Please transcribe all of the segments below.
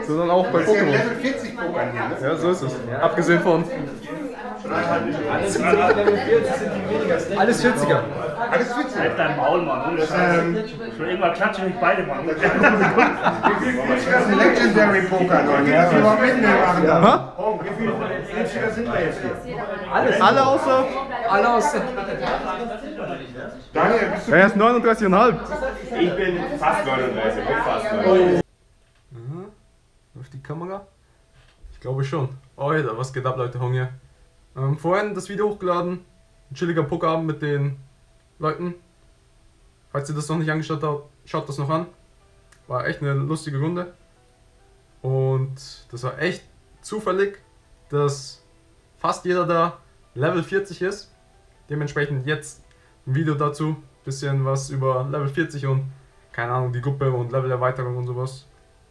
sondern auch bei Pokémon. Level 40 Pokémon hier, ne? Ja, so ist es. Abgesehen von alles 40er. Alles 40. Halt dein Maul, Mann. Schon irgendwann klatschen mich beide, Mann. Das ist ein Legendary Poker, Leute. Das wir mal mitnehmen machen. Oh, wie viele 40er sind wir jetzt hier? Alle außer. Daniel, bist du... Er ist 39,5. Ich bin fast 39, fast 39. Läuft die Kamera? Ich glaube schon. Oh, Alter, was geht ab, Leute? Hunger. Vorhin das Video hochgeladen. Ein chilliger Pokerabend mit den Leuten. Falls ihr das noch nicht angeschaut habt, schaut das noch an. War echt eine lustige Runde. Und das war echt zufällig, dass fast jeder da Level 40 ist. Dementsprechend jetzt ein Video dazu. Bisschen was über Level 40 und keine Ahnung, die Gruppe und Levelerweiterung und sowas.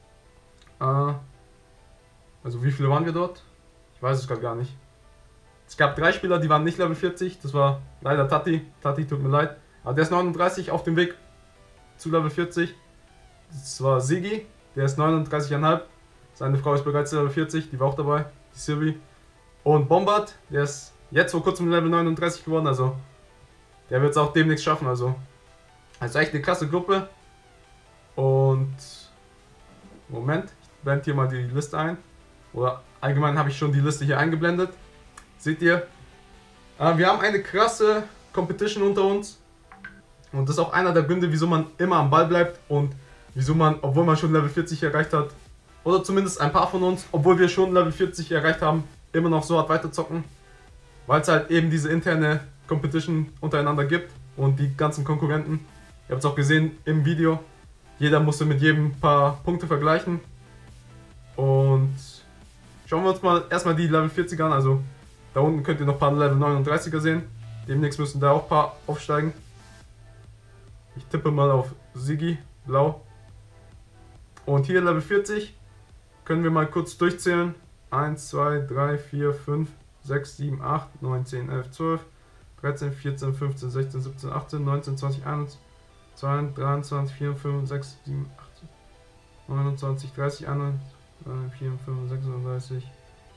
Also wie viele waren wir dort? Ich weiß es gerade gar nicht. Es gab 3 Spieler, die waren nicht Level 40. Das war leider Tati. Tati, tut mir leid. Aber der ist 39 auf dem Weg zu Level 40. Das war Sigi, der ist 39,5. Seine Frau ist bereits Level 40, die war auch dabei, die Sylvie. Und Bombard, der ist jetzt vor kurzem Level 39 geworden, also der wird es auch demnächst schaffen. Also echt eine klasse Gruppe. Und Moment, ich blende hier mal die Liste ein. Oder allgemein habe ich schon die Liste hier eingeblendet. Seht ihr? Wir haben eine krasse Competition unter uns. Und das ist auch einer der Gründe, wieso man immer am Ball bleibt und wieso man, obwohl man schon Level 40 erreicht hat, oder zumindest ein paar von uns, obwohl wir schon Level 40 erreicht haben, immer noch so hart weiterzocken. Weil es halt eben diese interne Competition untereinander gibt und die ganzen Konkurrenten. Ihr habt es auch gesehen im Video. Jeder musste mit jedem ein paar Punkte vergleichen. Und schauen wir uns mal erstmal die Level 40 an. Also da unten könnt ihr noch ein paar Level 39er sehen. Demnächst müssen da auch ein paar aufsteigen. Ich tippe mal auf Sigi, blau. Und hier Level 40 können wir mal kurz durchzählen. 1, 2, 3, 4, 5, 6, 7, 8, 9, 10, 11, 12, 13, 14, 15, 16, 17, 18, 19, 20, 21, 22, 23, 24, 25, 26, 27, 28, 29, 30, 31, 34, 35,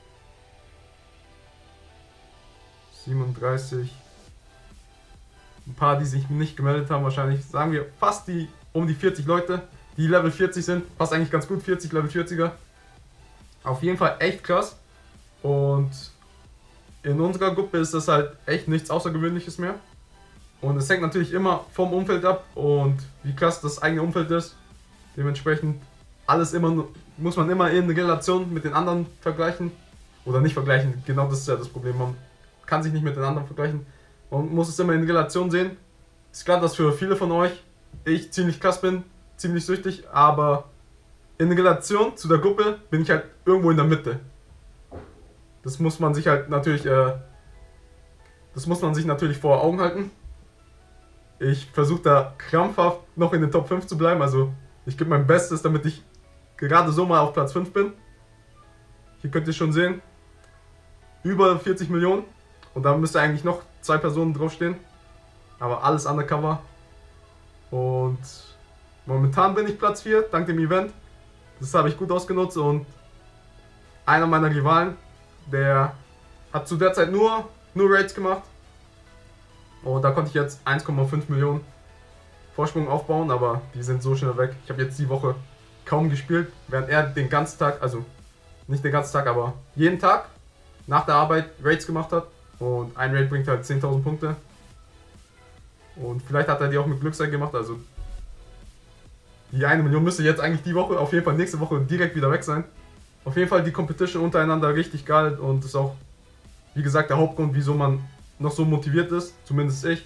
36, 37. Ein paar, die sich nicht gemeldet haben, wahrscheinlich, sagen wir fast um die 40 Leute, die Level 40 sind. Passt eigentlich ganz gut, 40 Level 40er. Auf jeden Fall echt krass. Und in unserer Gruppe ist das halt echt nichts Außergewöhnliches mehr. Und es hängt natürlich immer vom Umfeld ab und wie krass das eigene Umfeld ist. Dementsprechend alles immer, muss man immer in Relation mit den anderen vergleichen. Oder nicht vergleichen, genau das ist ja das Problem. Man kann sich nicht mit den anderen vergleichen. Man muss es immer in Relation sehen. Ist klar, dass für viele von euch ich ziemlich krass bin, ziemlich süchtig, aber in Relation zu der Gruppe bin ich halt irgendwo in der Mitte. Das muss man sich halt natürlich, vor Augen halten. Ich versuche da krampfhaft noch in den Top 5 zu bleiben, also ich gebe mein Bestes, damit ich gerade so mal auf Platz 5 bin. Hier könnt ihr schon sehen, über 40 Millionen und da müsste eigentlich noch 2 Personen draufstehen, aber alles undercover. Und momentan bin ich Platz 4, dank dem Event. Das habe ich gut ausgenutzt und einer meiner Rivalen, der hat zu der Zeit nur Raids gemacht. Und da konnte ich jetzt 1,5 Millionen Vorsprung aufbauen, aber die sind so schnell weg. Ich habe jetzt die Woche kaum gespielt, während er den ganzen Tag, also nicht den ganzen Tag, aber jeden Tag nach der Arbeit Raids gemacht hat. Und ein Raid bringt halt 10.000 Punkte. Und vielleicht hat er die auch mit Glücksrad gemacht, also die 1 Million müsste jetzt eigentlich die Woche, auf jeden Fall nächste Woche direkt wieder weg sein. Auf jeden Fall die Competition untereinander richtig geil und das ist auch, wie gesagt, der Hauptgrund, wieso man noch so motiviert ist, zumindest ich.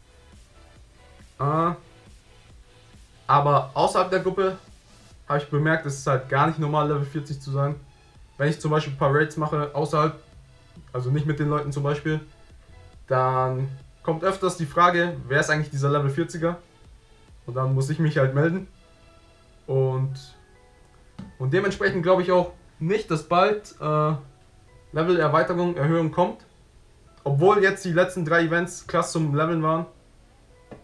Aber außerhalb der Gruppe habe ich bemerkt, es ist halt gar nicht normal, Level 40 zu sein. Wenn ich zum Beispiel ein paar Raids mache, außerhalb, also nicht mit den Leuten zum Beispiel, dann kommt öfters die Frage, wer ist eigentlich dieser Level 40er? Und dann muss ich mich halt melden. Und dementsprechend glaube ich auch nicht, dass bald Level-Erweiterung, Erhöhung kommt. Obwohl jetzt die letzten 3 Events krass zum Leveln waren.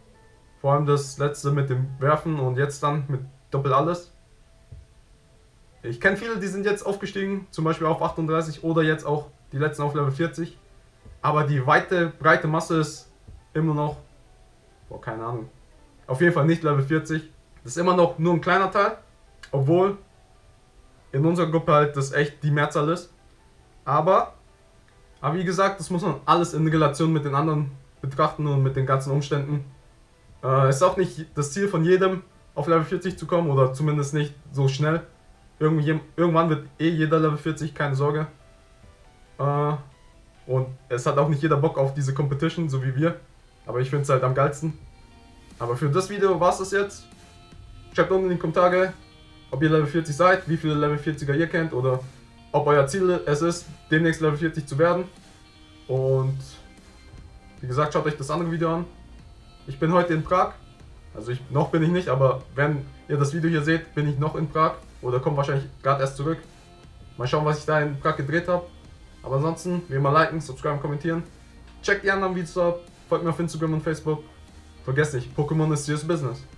Vor allem das letzte mit dem Werfen und jetzt dann mit Doppel alles. Ich kenne viele, die sind jetzt aufgestiegen, zum Beispiel auf 38 oder jetzt auch die letzten auf Level 40. Aber die breite Masse ist immer noch, boah, keine Ahnung, auf jeden Fall nicht Level 40. Das ist immer noch nur ein kleiner Teil, obwohl in unserer Gruppe halt das echt die Mehrzahl ist. Aber wie gesagt, das muss man alles in Relation mit den anderen betrachten und mit den ganzen Umständen. Ist auch nicht das Ziel von jedem, auf Level 40 zu kommen oder zumindest nicht so schnell. Irgendwann wird jeder Level 40, keine Sorge. Und es hat auch nicht jeder Bock auf diese Competition, so wie wir. Aber ich finde es halt am geilsten. Aber für das Video war es das jetzt. Schreibt unten in die Kommentare, ob ihr Level 40 seid, wie viele Level 40er ihr kennt oder ob euer Ziel es ist, demnächst Level 40 zu werden. Und wie gesagt, schaut euch das andere Video an. Ich bin heute in Prag. Also noch bin ich nicht, aber wenn ihr das Video hier seht, bin ich noch in Prag. Oder komme wahrscheinlich gerade erst zurück. Mal schauen, was ich da in Prag gedreht habe. Aber ansonsten, wie immer liken, subscriben, kommentieren. Checkt die anderen Videos ab. Folgt mir auf Instagram und Facebook. Vergesst nicht, Pokémon ist serious business.